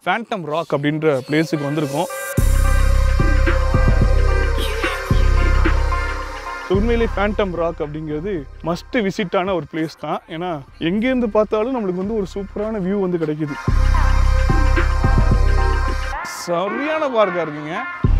Phantom rock அப்படின்ற பிளேஸுக்கு வந்திருக்கோம். உண்மையிலே ஃபேண்டம் ராக் அப்படிங்கிறது மஸ்ட் விசிட்டான ஒரு பிளேஸ் தான். ஏன்னா எங்கேருந்து பார்த்தாலும் நம்மளுக்கு வந்து ஒரு சூப்பரான வியூ வந்து கிடைக்குது. சரியான பார்க்கா இருக்குங்க.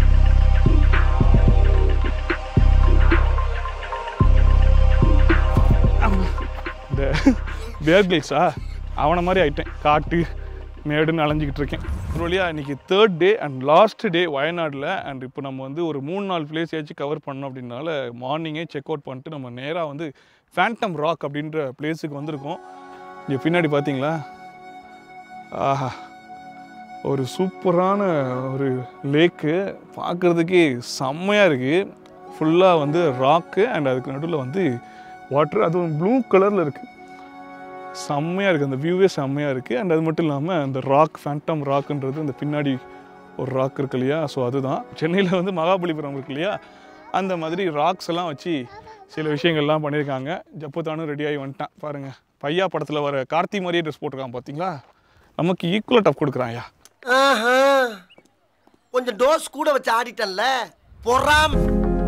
இந்த கிரைல்ஸா அவனை மாதிரி ஆயிட்டேன். காட்டு மேடுன்னு அலைஞ்சிக்கிட்டு இருக்கேன். ஒரு வழியாக இன்றைக்கி 3rd day and last day வயநாடில். அண்ட் இப்போ நம்ம வந்து ஒரு 3-4 பிளேஸ் ஏதாச்சும் கவர் பண்ணோம் அப்படின்னால மார்னிங்கே செக் அவுட் பண்ணிட்டு நம்ம நேராக வந்து ஃபேண்டம் ராக் அப்படின்ற பிளேஸுக்கு வந்திருக்கோம். இங்கே பின்னாடி பார்த்தீங்களா, ஆஹா, ஒரு சூப்பரான ஒரு லேக்கு, பார்க்குறதுக்கே செம்மையாக இருக்குது. ஃபுல்லாக வந்து ராக்கு அண்ட் அதுக்கு நடுவில் வந்து வாட்டர், அதுவும் ப்ளூ கலரில் இருக்குது. செம்மையாக இருக்குது, அந்த வியூவே செம்மையாக இருக்குது. அண்ட் அது மட்டும் இல்லாமல் அந்த ராக், ஃபேண்டம் ராக்குன்றது அந்த பின்னாடி ஒரு ராக் இருக்கு இல்லையா, ஸோ அதுதான் சென்னையில் வந்து மகாபலிபுரம் இருக்கு இல்லையா, அந்த மாதிரி ராக்ஸ் எல்லாம் வச்சு சில விஷயங்கள்லாம் பண்ணியிருக்காங்க. ஜப்பத்தானும் ரெடியாகி வந்துட்டான் பாருங்கள். பையா படத்தில் வர கார்த்தி மாதிரியே ட்ரெஸ் போட்டிருக்கான் பார்த்தீங்களா. நமக்கு ஈக்குவலாக டஃப் கொடுக்குறான்யா. கொஞ்சம் டோஸ் கூட வச்சு ஆடிட்டல்ல பொறாம.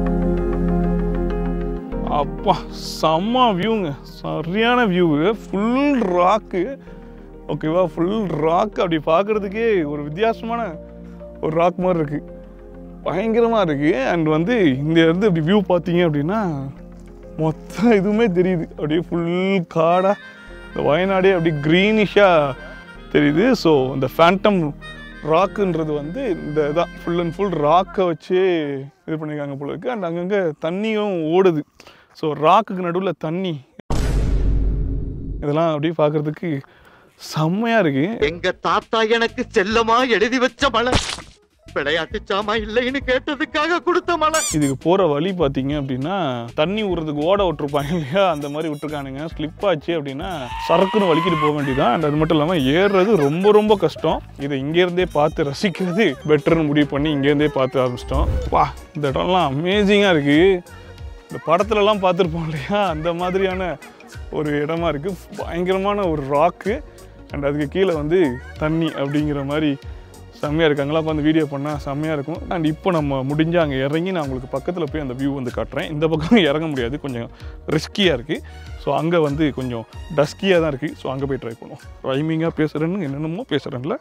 அப்பா செம்ம வியூங்க, சரியான வியூவு. ஃபுல் ராக்கு, ஓகேவா, ஃபுல் ராக். அப்படி பார்க்குறதுக்கே ஒரு வித்தியாசமான ஒரு ராக் மாதிரி இருக்குது, பயங்கரமாக இருக்குது. அண்ட் வந்து இந்த இருந்து அப்படி வியூ பார்த்தீங்க அப்படின்னா மொத்தம் இதுவுமே தெரியுது. அப்படியே ஃபுல் காடாக இந்த வயநாடே அப்படி க்ரீனிஷாக தெரியுது. ஸோ இந்த ஃபேண்டம் ராக்குன்றது வந்து இந்த இதான் ஃபுல் அண்ட் ஃபுல் ராக்கை வச்சு இது பண்ணியிருக்காங்க போல இருக்குது. அண்ட் அங்கங்கே தண்ணியும் ஓடுது. ஸோ ராக்குக்கு நடுவில் தண்ணி, இதெல்லாம் அப்படியே பார்க்குறதுக்கு செம்மையாக இருக்குது. எங்க தாத்தா எனக்கு செல்லமா எழுதி வச்ச மலை, விளையாட்டு சாமா இல்லைன்னு கேட்டதுக்காக கொடுத்த மலை. இதுக்கு போகிற வழி பார்த்தீங்க அப்படின்னா தண்ணி விடுறதுக்கு ஓட விட்டுருப்பாங்க இல்லையா, அந்த மாதிரி விட்டுருக்கானுங்க. ஸ்லிப் ஆச்சு அப்படின்னா சரக்குன்னு வலிக்கிட்டு போக வேண்டியதான். அண்ட் அது மட்டும் இல்லாமல் ஏறுறது ரொம்ப ரொம்ப கஷ்டம். இதை இங்கேருந்தே பார்த்து ரசிக்கிறது பெட்டர்னு முடிவு பண்ணி இங்கேருந்தே பார்த்து ஆரம்பிச்சிட்டோம். வா, இந்த இடம்லாம் அமேசிங்காக இருக்குது. இந்த படத்துலலாம் பார்த்துருப்போம் இல்லையா, அந்த மாதிரியான ஒரு இடமா இருக்குது. பயங்கரமான ஒரு ராக்கு அண்ட் அதுக்கு கீழே வந்து தண்ணி அப்படிங்கிற மாதிரி செம்மையாக இருக்காங்களா. அப்போ அந்த வீடியோ பண்ணால் செம்மையாக இருக்கும். அண்ட் இப்போ நம்ம முடிஞ்சால் அங்கே இறங்கி நான் உங்களுக்கு பக்கத்தில் போய் அந்த வியூ வந்து காட்டுறேன். இந்த பக்கம் இறங்க முடியாது, கொஞ்சம் ரிஸ்கியாக இருக்குது. ஸோ அங்கே வந்து கொஞ்சம் டஸ்கியாக தான் இருக்குது. ஸோ அங்கே போய் ட்ரை பண்ணுவோம். ரைமிங்காக பேசுகிறேன்னு என்னென்னமோ பேசுகிறேன்ல.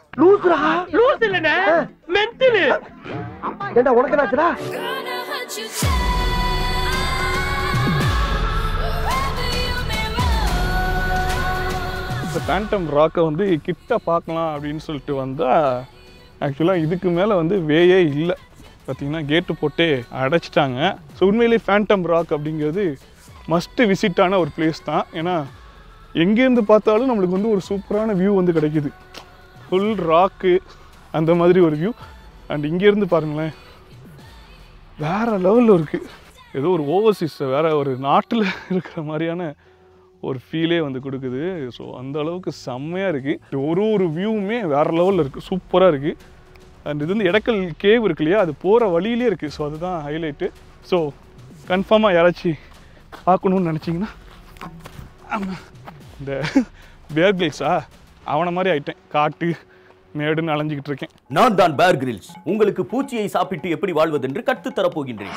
இந்த ஃபேண்டம் ராக்கை வந்து கிட்ட பார்க்கலாம் அப்படின்னு சொல்லிட்டு வந்தால் ஆக்சுவலாக இதுக்கு மேலே வந்து வேயே இல்லை. பார்த்திங்கன்னா கேட்டு போட்டே அடைச்சிட்டாங்க. ஸோ உண்மையிலேயே ஃபேண்டம் ராக் அப்படிங்கிறது மஸ்ட்டு விசிட்டான ஒரு பிளேஸ் தான். ஏன்னா எங்கேருந்து பார்த்தாலும் நம்மளுக்கு வந்து ஒரு சூப்பரான வியூ வந்து கிடைக்குது. ஃபுல் ராக்கு, அந்த மாதிரி ஒரு வியூ. அண்ட் இங்கேருந்து பாருங்களேன், வேறு லெவலில் இருக்குது. ஏதோ ஒரு ஓவர்சீஸ், வேறு ஒரு நாட்டில் இருக்கிற மாதிரியான ஒரு ஃபீலே வந்து கொடுக்குது. ஸோ அந்த அளவுக்கு செம்மையாக இருக்குது. ஒரு வியூவுமே வேறு லெவலில் இருக்குது, சூப்பராக இருக்குது. அண்ட் இது வந்து எடக்கல் கேவ் இருக்கு இல்லையா, அது போகிற வழியிலே இருக்குது. ஸோ அதுதான் ஹைலைட்டு. ஸோ கன்ஃபார்மாக யாராச்சும் பார்க்கணுன்னு நினச்சிங்கன்னா இந்த கிரைல்ஸா அவனை மாதிரி ஆயிட்டேன். காட்டு மேடுன்னு அலைஞ்சிக்கிட்டு இருக்கேன். நான் தான் கிரைல்ஸ். உங்களுக்கு பூச்சியை சாப்பிட்டு எப்படி வாழ்வதென்று கற்றுத்தரப்போகின்றேன்.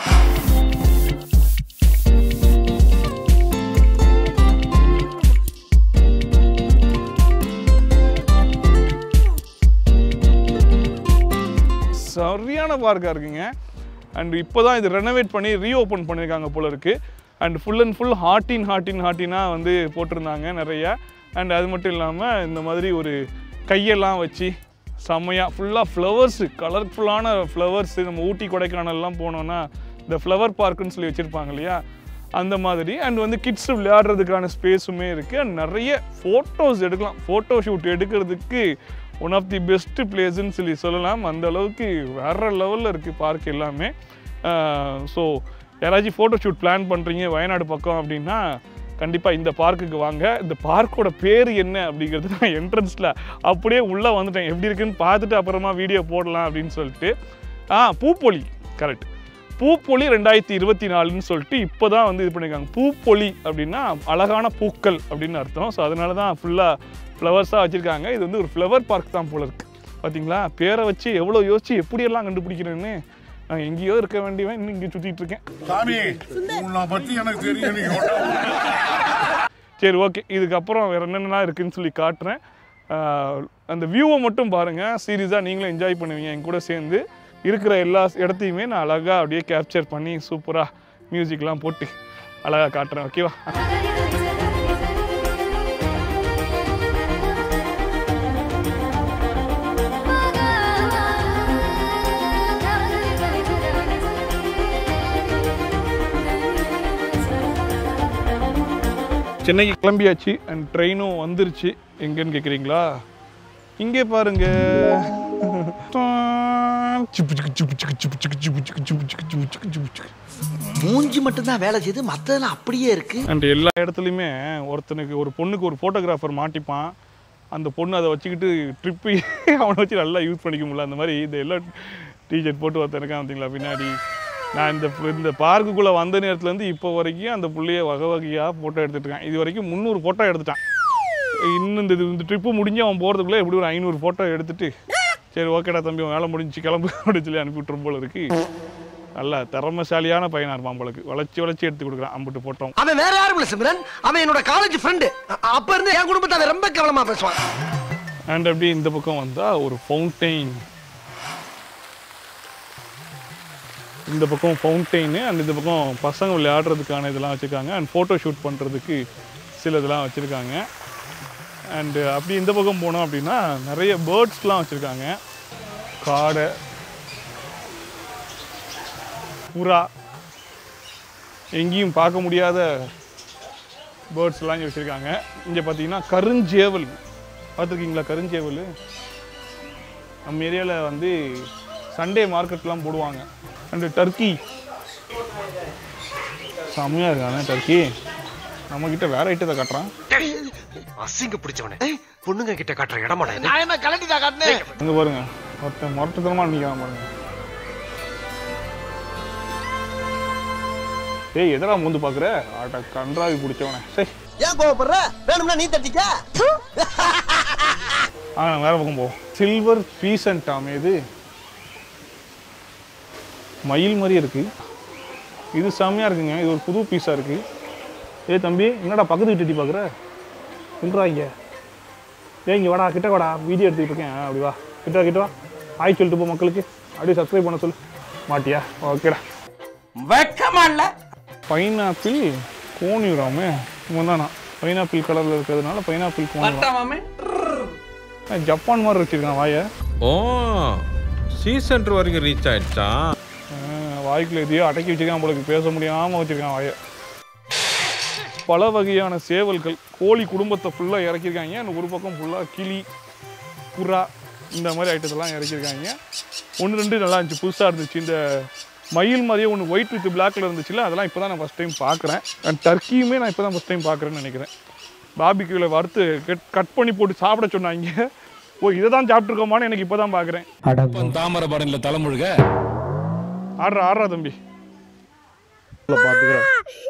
சரியான பார்க்காக இருக்குங்க. அண்ட் இப்போ தான் இது ரெனோவேட் பண்ணி ரீஓப்பன் பண்ணியிருக்காங்க போல இருக்குது. அண்ட் ஃபுல் அண்ட் ஃபுல் ஹாட்டினாக வந்து போட்டிருந்தாங்க நிறையா. அண்ட் அது மட்டும் இல்லாமல் இந்த மாதிரி ஒரு கையெல்லாம் வச்சு செம்மையாக ஃபுல்லாக ஃப்ளவர்ஸு, கலர்ஃபுல்லான ஃப்ளவர்ஸு. நம்ம ஊட்டி கொடைக்கானல்லாம் போனோன்னா இந்த ஃப்ளவர் பார்க்குன்னு சொல்லி வச்சுருப்பாங்க இல்லையா, அந்த மாதிரி. அண்ட் வந்து கிட்ஸ் விளையாடுறதுக்கான ஸ்பேஸுமே இருக்குது. அண்ட் நிறைய ஃபோட்டோஸ் எடுக்கலாம். ஃபோட்டோ ஷூட் எடுக்கிறதுக்கு ஒன் ஆஃப் தி பெஸ்ட்டு பிளேஸுன்னு சொல்லலாம். அந்த அளவுக்கு வேறு லெவலில் இருக்குது பார்க் எல்லாமே. ஸோ யாராச்சும் ஃபோட்டோ ஷூட் பிளான் பண்ணுறீங்க வயநாடு பக்கம் அப்படின்னா கண்டிப்பாக இந்த பார்க்குக்கு வாங்க. இந்த பார்க்கோட பேர் என்ன அப்படிங்கிறது நான் என்ட்ரன்ஸில் அப்படியே உள்ளே வந்துட்டேன். எப்படி இருக்குன்னு பார்த்துட்டு அப்புறமா வீடியோ போடலாம் அப்படின்னு சொல்லிட்டு. பூப்பொலி, கரெக்ட், பூப்பொலி 2024ன்னு சொல்லிட்டு இப்போ தான் வந்து இது பண்ணியிருக்காங்க. பூப்பொலி அப்படின்னா அழகான பூக்கள் அப்படின்னு அர்த்தம். ஸோ அதனால தான் ஃபுல்லாக ஃப்ளவர்ஸாக வச்சுருக்காங்க. இது வந்து ஒரு ஃப்ளவர் பார்க் தான் போல இருக்குது. பார்த்தீங்களா, பேரை வச்சு எவ்வளோ யோசிச்சு எப்படியெல்லாம் கண்டுபிடிக்கிறேன்னு. நான் எங்கேயோ இருக்க வேண்டியவன் இன்னும் இங்கே சுற்றிட்டு இருக்கேன். சரி, ஓகே. இதுக்கப்புறம் வேறு என்னென்னலாம் இருக்குதுன்னு சொல்லி காட்டுறேன். அந்த வியூவை மட்டும் பாருங்கள். சீரியஸாக நீங்களும் என்ஜாய் பண்ணுவீங்க. என் கூட சேர்ந்து இருக்கிற எல்லா இடத்தையுமே நான் அழகாக அப்படியே கேப்சர் பண்ணி சூப்பராக மியூசிக்லாம் போட்டு அழகாக காட்டுறேன். ஓகேவா? சென்னைக்கு கிளம்பியாச்சு அண்ட் ட்ரெயினும் வந்துருச்சு. எங்கன்னு கேட்குறீங்களா? இங்கே பாருங்க. மூஞ்சி மட்டும்தான் வேலை செய்யுது, மற்றதெல்லாம் அப்படியே இருக்கு. அண்ட் எல்லா இடத்துலையுமே ஒருத்தனுக்கு ஒரு பொண்ணுக்கு ஒரு ஃபோட்டோகிராஃபர் மாட்டிப்பான். அந்த பொண்ணு அதை வச்சுக்கிட்டு ட்ரிப்பு அவனை வச்சு நல்லா யூஸ் பண்ணிக்க முடியல. அந்த மாதிரி இந்த எல்லாம் டிஷர்ட் போட்டு ஒருத்தனுக்கான் பார்த்தீங்களா பின்னாடி. நான் இந்த பார்க்குக்குள்ளே வந்த நேரத்துலேருந்து இப்போ வரைக்கும் அந்த புள்ளையை வகை வகையாக ஃபோட்டோ எடுத்துகிட்ருக்கேன். இது வரைக்கும் 300 ஃபோட்டோ எடுத்துட்டான். இன்னும் இந்த ட்ரிப்பு முடிஞ்சு அவன் போகிறதுக்குள்ளே எப்படி ஒரு 500 ஃபோட்டோ எடுத்துகிட்டு சரி ஓகேடா தம்பி வேலை முடிஞ்சு கிளம்பு அப்படின்னு சொல்லி அனுப்பிவிட்டுரும் போல இருக்குது. நல்ல திறமைசாலியான பையனாக இருப்பான் போலக்கு. வளைச்சி எடுத்து கொடுக்குறான் அம்பிட்டு ஃபோட்டோ. அவன் வேற யாரும் இல்லை சிம்ரன், அவன் என்னோட காலேஜ் ஃப்ரெண்டு. அப்போ இருந்து என் குடும்பத்தை அவன் ரொம்ப கவனமாக பேசுவான். அண்ட் அப்படி இந்த பக்கம் வந்தால் ஒரு ஃபவுண்டெயின். இந்த பக்கம் ஃபவுண்டெயின் அண்ட் இந்த பக்கம் பசங்க விளையாடுறதுக்கான இதெல்லாம் வச்சுருக்காங்க. அண்ட் ஃபோட்டோ ஷூட் பண்ணுறதுக்கு சில இதெல்லாம் வச்சுருக்காங்க. அண்டு அப்படி இந்த பக்கம் போனோம் அப்படின்னா நிறைய பேர்ட்ஸ்லாம் வச்சுருக்காங்க. காடை, புறா, எங்கேயும் பார்க்க முடியாத பேர்ட்ஸ்லாம் இங்கே வச்சுருக்காங்க. இங்கே பார்த்தீங்கன்னா கருஞ்சேவல் பார்த்துருக்கீங்களா? கருஞ்சேவல் நம்ம ஏரியாவில் வந்து சண்டே மார்க்கெட்லாம் போடுவாங்க. அண்டு டர்க்கி செம்மையாக இருக்காங்க. டர்க்கி நம்மக்கிட்ட வேற ஐட்டத்தை காட்டுறான். அசிங்க பிடிச்சவனே, பொண்ணுங்க கிட்ட காட்டுற இடமா அங்கே பாருங்க, ஒருத்தன் மொரட்டுத்தனமாக நிற்கிறான் பாருங்க. ஏய் எதனா வந்து பார்க்குற ஆட்ட கன்றாவி பிடிச்சவனே. சரி ஏன் கோவப்படுற? வேணும்னா நீ தட்டிக்க. வேற பக்கம் போவோம். சில்வர் பீசன்ட்டாமே இது மயில் மாதிரி இருக்குது. இது செம்மையாக இருக்குங்க. இது ஒரு புது பீஸாக இருக்குது. ஏ தம்பி என்னடா பக்கத்து வீட்டு பார்க்குற? சொல்கிறா இங்கே. இங்கே வாடா, கிட்ட வாடா, வீடியோ எடுத்துக்கிட்டு இருக்கேன். அப்படி வா, கிட்ட வா. ஆய் சொல்லிட்டு போ மக்களுக்கு. அப்படியே சப்ஸ்கிரைப் பண்ண சொல்லு. மாட்டியா? ஓகேடா. வெக்கமா இல்லை. பைனாப்பிள் கோனியூராமே இவன் தானா? பைனாப்பிள் கலரில் இருக்கிறதுனால பைனாப்பிள் கோனியூராமே. ஜப்பான் மாதிரி வச்சுருக்கான் வாயை. ஓ சீசன் வரைக்கும் ரீச் ஆயிடுச்சா? வாய்க்குள்ள எதையோ அடக்கி வச்சுருக்கான் உங்களுக்கு, பேச முடியாமல் வச்சுருக்கான் வாயை. பல வகையான சேவல்கள், கோழி குடும்பத்தை ஃபுல்லாக இறக்கியிருக்காங்க. அந்த ஒரு பக்கம் ஃபுல்லாக கிளி, புறா இந்த மாதிரி ஐட்டத்தெல்லாம் இறக்கியிருக்காங்க. 1-2 நல்லா இருந்துச்சு, புதுசாக இருந்துச்சு. இந்த மயில் மாதிரியே ஒன்று ஒயிட் வித் பிளாக்ல இருந்துச்சுல்ல, அதெல்லாம் இப்போ தான் நான் ஃபஸ்ட் டைம் பார்க்குறேன். அண்ட் டர்க்கியுமே நான் இப்போ தான் ஃபஸ்ட் டைம் பார்க்குறேன்னு நினைக்கிறேன். பாபிக்யூவில் வறுத்து கட் பண்ணி போட்டு சாப்பிட சொன்னாங்க. ஓ இதை தான் சாப்பிட்ருக்கோமான்னு எனக்கு இப்போ தான் பார்க்குறேன். தாமரை படனில் தலைமுழுக ஆடுறா தம்பி பார்த்துக்கிறேன்.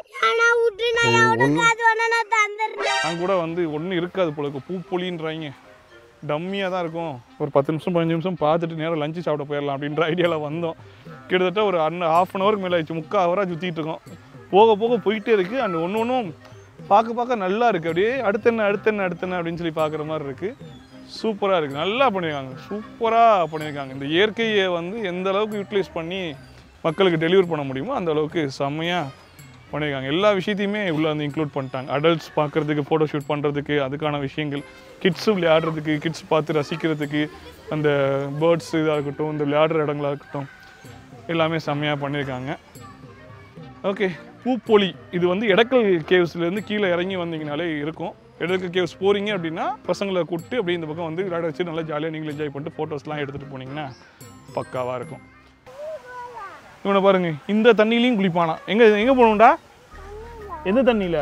நான் கூட வந்து ஒன்றும் இருக்காது போல, பூப்பொலின்றாங்க. டம்மியாக தான் இருக்கும். ஒரு 10 நிமிஷம் 15 நிமிஷம் பார்த்துட்டு நேரம் லஞ்சு சாப்பிட போயிடலாம் அப்படின்ற ஐடியாவில் வந்தோம். கிட்டத்தட்ட ஒரு ½ அன் ஹவருக்கு மேலே ஆயிடுச்சு. 3/4 ஹவராக சுற்றிட்டு இருக்கோம். போக போக போயிட்டே இருக்குது. அண்ட் ஒன்றும் பார்க்க நல்லா இருக்குது. அப்படியே அடுத்தென்ன அப்படின்னு சொல்லி பார்க்குற மாதிரி இருக்குது. சூப்பராக இருக்குது. நல்லா பண்ணியிருக்காங்க, சூப்பராக பண்ணியிருக்காங்க. இந்த இயற்கையை வந்து எந்த அளவுக்கு யூட்டிலைஸ் பண்ணி மக்களுக்கு டெலிவர் பண்ண முடியுமோ அந்த அளவுக்கு செம்மையாக பண்ணியிருக்காங்க. எல்லா விஷயத்தையுமே உள்ளே வந்து இன்க்ளூட் பண்ணிட்டாங்க. அடல்ட்ஸ் பார்க்குறதுக்கு, ஃபோட்டோ ஷூட் பண்ணுறதுக்கு அதுக்கான விஷயங்கள், கிட்ஸு விளையாடுறதுக்கு, கிட்ஸ் பார்த்து ரசிக்கிறதுக்கு, அந்த பேர்ட்ஸ் இதாக இருக்கட்டும், இந்த விளையாடுற இடங்களாக இருக்கட்டும், எல்லாமே செம்மையாக பண்ணியிருக்காங்க. ஓகே, பூப்பொலி இது வந்து எடக்கல் கேவ்ஸ்லேருந்து கீழே இறங்கி வந்தீங்கனாலே இருக்கும். எடக்கல் கேவ்ஸ் போகிறீங்க அப்படின்னா பசங்களை கூப்பிட்டு அப்படியே இந்த பக்கம் வந்து விளையாட வச்சு நல்லா ஜாலியாக நீங்களும் என்ஜாய் பண்ணிட்டு ஃபோட்டோஸ்லாம் எடுத்துகிட்டு போனீங்கன்னா பக்காவாக இருக்கும். இவனை பாருங்க, இந்த தண்ணியிலையும் குளிப்பானா. எங்கே போகணும்டா? எந்த தண்ணியில்?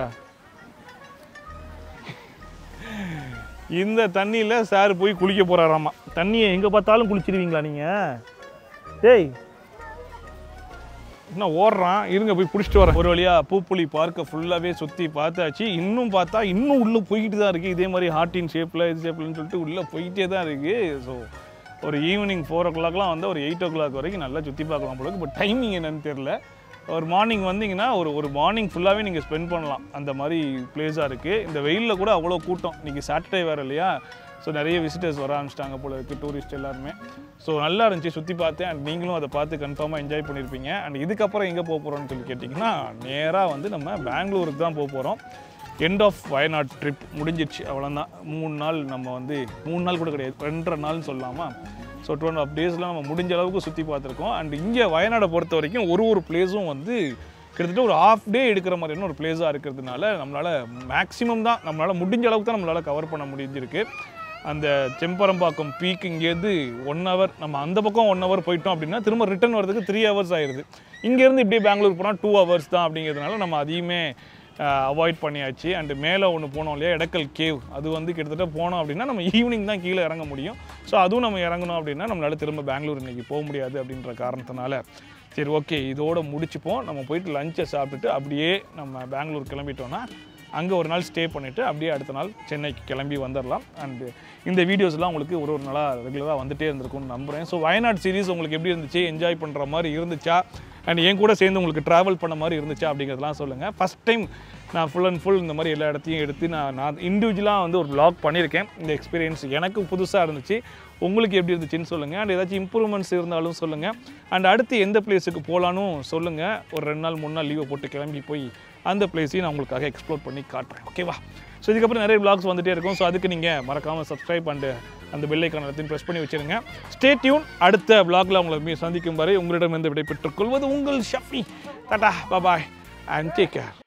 இந்த தண்ணியில் சார் போய் குளிக்க போகிறாராமா. தண்ணியை எங்கே பார்த்தாலும் குளிச்சிடுவீங்களா நீங்கள்? டேய் என்ன ஓடுறான், இருங்க போய் பிடிச்சிட்டு வரேன். ஒரு வழியாக பூப்புலி பார்க்க ஃபுல்லாகவே சுற்றி பார்த்தாச்சு. இன்னும் பார்த்தா இன்னும் உள்ளே போய்கிட்டு தான் இருக்குது. இதே மாதிரி ஹார்ட்டின் ஷேப்பில் இது ஷேப்லன்னு சொல்லிட்டு உள்ளே போய்கிட்டே தான் இருக்குது. ஸோ ஒரு ஈவினிங் 4 o'clockலாம் வந்து ஒரு 8 o'clock வரைக்கும் நல்லா சுற்றி பார்க்கலாம் போல. பட் டைமிங் என்னன்னு தெரியல. ஒரு மார்னிங் வந்தீங்கன்னா ஒரு மார்னிங் ஃபுல்லாகவே நீங்கள் ஸ்பெண்ட் பண்ணலாம். அந்த மாதிரி பிளேஸாக இருக்குது. இந்த வெயிலில் கூட அவ்வளோ கூட்டம். இன்றைக்கி சாட்டர்டே வேறு இல்லையா, ஸோ நிறைய விசிட்டர்ஸ் வர ஆரம்பிச்சிட்டாங்க போல இருக்குது, டூரிஸ்ட் எல்லாருமே. ஸோ நல்லா இருந்துச்சு, சுற்றி பார்த்தேன். அண்ட் நீங்களும் அதை பார்த்து கன்ஃபார்மாக என்ஜாய் பண்ணியிருப்பீங்க. அண்ட் இதுக்கப்புறம் எங்கே போக போகிறோம்னு சொல்லி கேட்டிங்கன்னா, நேராக வந்து நம்ம பெங்களூருக்கு தான் போக போகிறோம். எண்ட் ஆஃப் வயநாட் ட்ரிப் முடிஞ்சிடுச்சு, அவ்வளோதான். 3 நாள் நம்ம வந்து 3 நாள் கூட கிடையாது, 2.5 நாள்னு சொல்லலாமா. ஸோ 2.5 daysலாம் நம்ம முடிஞ்ச அளவுக்கு சுற்றி பார்த்துருக்கோம். அண்ட் இங்கே வயநாடை பொறுத்த வரைக்கும் ஒரு பிளேஸும் வந்து கிட்டத்தட்ட ஒரு ½ day எடுக்கிற மாதிரியான ஒரு பிளேஸாக இருக்கிறதுனால நம்மளால் மேக்ஸிமம் தான், நம்மளால் முடிஞ்ச அளவுக்கு தான் நம்மளால் கவர் பண்ண முடிஞ்சிருக்கு. அந்த செம்பரம்பாக்கம் பீக் இங்கேருந்து 1 hour, நம்ம அந்த பக்கம் 1 hour போயிட்டோம் அப்படின்னா திரும்ப ரிட்டர்ன் வரதுக்கு 3 hours ஆயிடுது. இங்கேருந்து இப்படியே பெங்களூர் போனால் 2 hours தான். அப்படிங்கிறதுனால நம்ம அதையுமே அவாய்ட் பண்ணியாச்சு. அண்டு மேலே ஒன்று போனோம் இல்லையா, எடக்கல் கேவ், அது வந்து கிட்டத்தட்ட போனோம் அப்படின்னா நம்ம ஈவினிங் தான் கீழே இறங்க முடியும். ஸோ அதுவும் நம்ம இறங்கணும் அப்படின்னா நம்மளால் திரும்ப பெங்களூர் இன்றைக்கி போக முடியாது அப்படின்ற காரணத்தினால சரி ஓகே இதோடு முடிச்சுப்போம். நம்ம போயிட்டு லஞ்சை சாப்பிட்டுட்டு அப்படியே நம்ம பெங்களூர் கிளம்பிட்டோன்னா அங்கே ஒரு நாள் ஸ்டே பண்ணிவிட்டு அப்படியே அடுத்த நாள் சென்னைக்கு கிளம்பி வந்துடலாம். அண்டு இந்த வீடியோஸ்லாம் உங்களுக்கு ஒரு நாளாக ரெகுலராக வந்துகிட்டே இருந்திருக்கும்னு நம்புகிறேன். ஸோ வயநாடு சீரிஸ் உங்களுக்கு எப்படி இருந்துச்சு, என்ஜாய் பண்ணுற மாதிரி இருந்துச்சா, அண்ட் என் கூட சேர்ந்து உங்களுக்கு ட்ராவல் பண்ண மாதிரி இருந்துச்சா அப்படிங்கிறதுலாம் சொல்லுங்கள். ஃபஸ்ட் டைம் நான் ஃபுல் அண்ட் ஃபுல் இந்த மாதிரி எல்லா இடத்தையும் எடுத்து நான் இண்டிவிஜுவலாக வந்து ஒரு vlog பண்ணியிருக்கேன். இந்த எக்ஸ்பீரியன்ஸ் எனக்கு புதுசாக இருந்துச்சு. உங்களுக்கு எப்படி இருந்துச்சுன்னு சொல்லுங்கள். அண்ட் ஏதாச்சும் இம்ப்ரூவ்மெண்ட்ஸ் இருந்தாலும் சொல்லுங்கள். அண்ட் அடுத்து எந்த பிளேஸுக்கு போகலான்னு சொல்லுங்கள். ஒரு 2 நாள் 3 நாள் லீவை போட்டு கிளம்பி போய் அந்த பிளேஸையும் நான் உங்களுக்காக எக்ஸ்ப்ளோர் பண்ணி காட்டுறேன். ஓகேவா? ஸோ இதுக்கப்புறம் நிறைய vlogs வந்துகிட்டே இருக்கும். ஸோ அதுக்கு நீங்கள் மறக்காமல் சப்ஸ்கிரைப் பண்ணிட்டு அந்த பெல் ஐக்கான் எல்லாத்தையும் ப்ரெஸ் பண்ணி வச்சுருங்க. Stay tuned. அடுத்த vlogல உங்களை சந்திக்கும் வரை உங்களிடமிருந்து விடை பெற்றுக்கொள்வது உங்கள் Shafi. Tata, bye and take care.